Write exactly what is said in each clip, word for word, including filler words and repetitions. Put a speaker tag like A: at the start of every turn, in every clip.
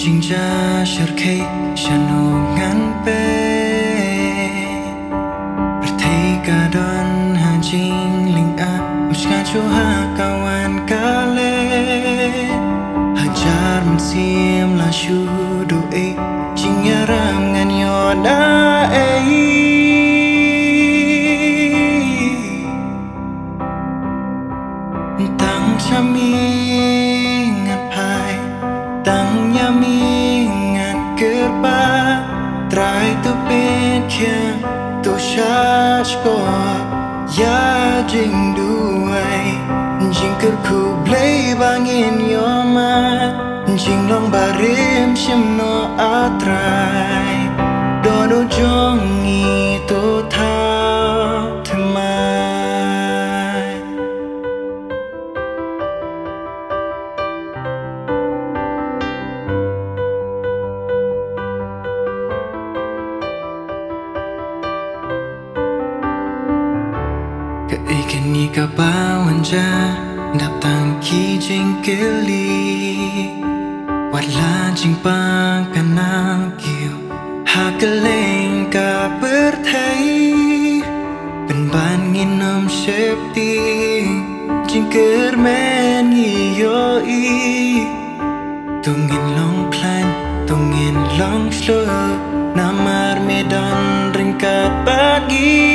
A: Jinja syarkai shanungan pe Berthai kadon hajing linga Ushka chuha kawan kale Hajar mensim la shudu e Jingyaram ngan yoda e Tang chami ngat pai Tang yami ngat kerpa Trai tu pikir tu shach ko Ya jing duai Jing kerku blay bangin yoma Jing long barim shim no atrai Dono jongi tu thao temai Keikini kabawan ja Datang ki jengkeli Wala jing pangkanang kiu Hakeleng ka berthai Penban nginom septi Jingker men iyo i Tungin long klan Tungin long slow Namar medan ringkat pagi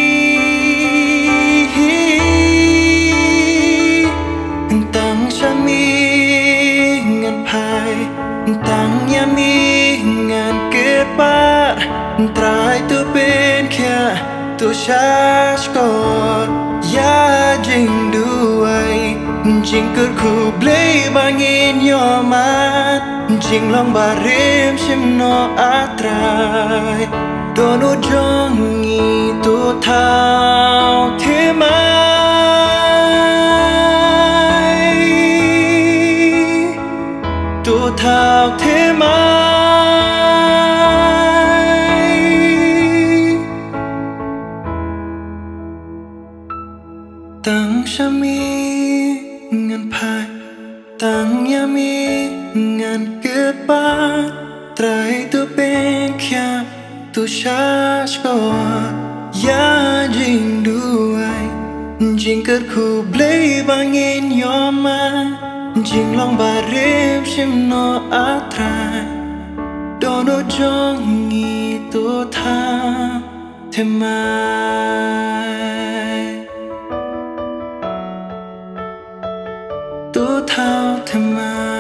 A: Tang yami ngan kerpa Trai tu pen kia tu shash ko Ya jing duai Jing kerku blay bangin yomat Jing long barim shim no atrai Dono jongi tu thao temai Tu thao temai Tang shami ngan pai Tang yami ngan kerpa Trai tu pen kia tu shash ko Ya jing duai Jing kerku blay bangin yoma Jing long barim shim no atrai Dono jongi tu thao temai Tu thao temai